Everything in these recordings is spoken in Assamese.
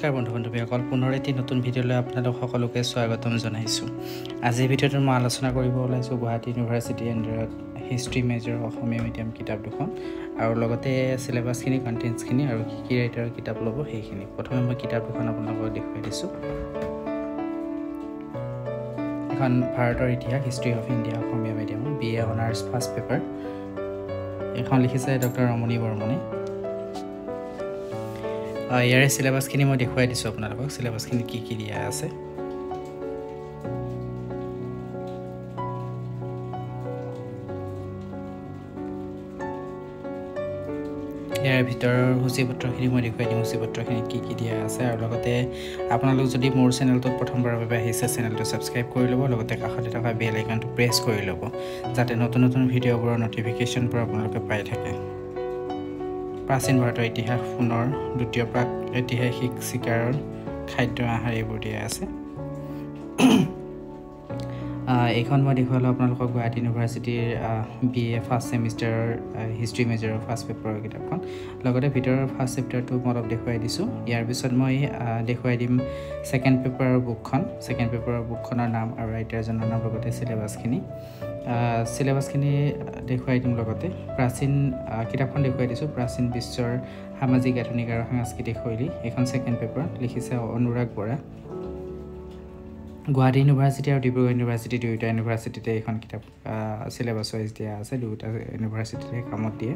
নমস্কাৰ বন্ধু-বান্ধৱীসকল পুনৰ এটি নতুন ভিডিঅ'লৈ আপোনালোক সকলোকে স্বাগতম জনাইছো। আজি ভিডিঅ'টোত মই আলোচনা কৰিব ওলাইছো গুৱাহাটী ইউনিভাৰ্চিটি আণ্ডাৰত হিষ্ট্ৰী মেজৰ অসমীয়া মিডিয়াম কিতাপ দুখন আৰু লগতে সিলেবাসখিনি কন্টেন্টছখিনি আৰু কি ৰাইটাৰৰ কিতাপ ল'ব সেইখিনি। প্ৰথমে মই কিতাপ দুখন আপোনালোকক দেখুৱাই দিছো। এখন ভাৰতৰ ইতিহাস হিষ্ট্ৰী অফ ইণ্ডিয়া অসমীয়া মিডিয়ামৰ BA অনাৰ্স ফাৰ্ষ্ট পেপাৰ। এখন লিখিছে ডক্টৰ ৰমণী বৰ্মনে। ইয়াৰে সিলেবাসখিনি মই দেখুৱাই দিছো আপোনালোকক। সিলেবাসখিনি কি দিয়া আছে ইয়াৰ ভিতৰৰ সূচীপত্ৰখিনি মই দেখুৱাই দিম। সূচীপত্ৰখিনি কি দিয়া আছে আৰু লগতে আপোনালোক যদি মোৰ চেনেলটোত প্ৰথমবাৰৰ বাবে আহিছে চেনেলটো সাবস্ক্ৰাইব কৰি ল'ব, লগতে কাষতে থকা বেল আইকনটো প্ৰেছ কৰি ল'ব যাতে নতুন নতুন ভিডিঅ'বোৰৰ নটিফিকেশ্যনবোৰ আপোনালোকে পাই থাকে। প্ৰাচীন ভাৰতৰ ইতিহাস পুনৰ দ্বিতীয় প্ৰাক ঐতিহাসিক চিকাৰৰ খাদ্য আহাৰ এইবোৰ দিয়া আছে। এইখন মই দেখুৱালোঁ আপোনালোকক গুৱাহাটী ইউনিভাৰ্চিটিৰ BA ফাৰ্ষ্ট ছেমিষ্টাৰৰ হিষ্ট্ৰী মেজৰৰ ফাৰ্ষ্ট পেপাৰৰ কিতাপখন। লগতে ভিতৰৰ ফাৰ্ষ্ট চেপ্টাৰটো মই অলপ দেখুৱাই দিছোঁ। ইয়াৰ পিছত মই দেখুৱাই দিম ছেকেণ্ড পেপাৰৰ বুকখন। ছেকেণ্ড পেপাৰৰ বুকখনৰ নাম আৰু ৰাইটাৰজনৰ নাম লগতে চিলেবাছখিনি দেখুৱাই দিম। লগতে প্ৰাচীন কিতাপখন দেখুৱাই দিছোঁ প্ৰাচীন বিশ্বৰ সামাজিক আধুনিক আৰু সাংস্কৃতিক শৈলী। এইখন ছেকেণ্ড পেপাৰ লিখিছে অনুৰাগ বৰা। গুৱাহাটী ইউনিভাৰ্চিটি আৰু ডিব্ৰুগড় ইউনিভাৰ্চিটি দুয়োটা ইউনিভাৰ্চিটিতে এইখন কিতাপ চিলেবাছ ৱাইজ দিয়া আছে। দুয়োটা ইউনিভাৰ্চিটিতে কামত দিয়ে।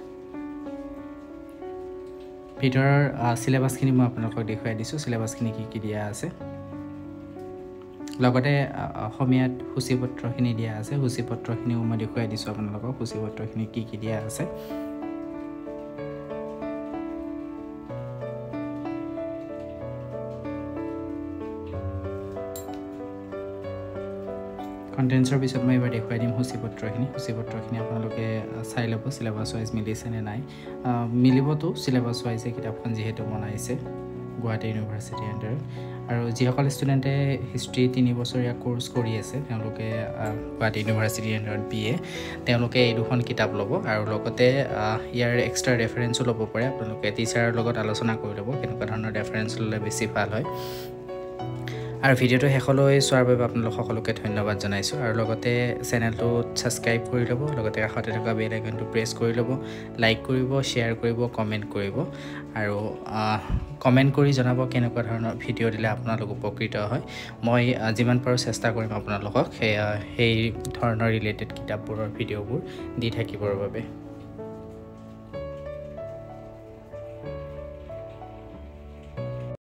ভিতৰৰ চিলেবাছখিনি মই আপোনালোকক দেখুৱাই দিছোঁ। চিলেবাছখিনি কি দিয়া আছে। লগতে অসমীয়াত সূচীপত্ৰখিনি দিয়া আছে। সূচীপত্ৰখিনিও মই দেখুৱাই দিছোঁ আপোনালোকক। সূচীপত্ৰখিনি কি দিয়া আছে। কণ্টেন্টছৰ পিছত মই এবাৰ দেখুৱাই দিম সূচীপত্ৰখিনি আপোনালোকে চাই ল'ব চিলেবাছ ৱাইজ মিলিছে নে নাই। মিলিবতো চিলেবাছ ৱাইজে কিতাপখন যিহেতু বনাইছে গুৱাহাটী ইউনিভাৰ্চিটি আণ্ডাৰত। আৰু যিসকল ষ্টুডেণ্টে হিষ্ট্ৰী 3 বছৰীয়া কোৰ্চ কৰি আছে তেওঁলোকে গুৱাহাটী ইউনিভাৰ্চিটি আণ্ডাৰত BA তেওঁলোকে এই দুখন কিতাপ ল'ব আৰু লগতে ইয়াৰ এক্সট্ৰা ৰেফাৰেঞ্চো ল'ব পাৰে। আপোনালোকে টিচাৰৰ লগত আলোচনা কৰি ল'ব কেনেকুৱা ধৰণৰ ৰেফাৰেঞ্চ ল'লে বেছি ভাল হয়। আৰু ভিডিঅ'টো শেষলৈ চোৱাৰ বাবে আপোনালোক সকলোকে ধন্যবাদ জনাইছোঁ। আৰু লগতে চেনেলটো ছাবস্ক্ৰাইব কৰি ল'ব, লগতে কাষতে থকা বেল আইকনটো প্ৰেছ কৰি ল'ব, লাইক কৰিব, শ্বেয়াৰ কৰিব, কমেণ্ট কৰিব আৰু কমেণ্ট কৰি জনাব কেনেকুৱা ধৰণৰ ভিডিঅ' দিলে আপোনালোক উপকৃত হয়। মই যিমান পাৰোঁ চেষ্টা কৰিম আপোনালোকক সেই ধৰণৰ ৰিলেটেড কিতাপবোৰৰ ভিডিঅ'বোৰ দি থাকিবৰ বাবে।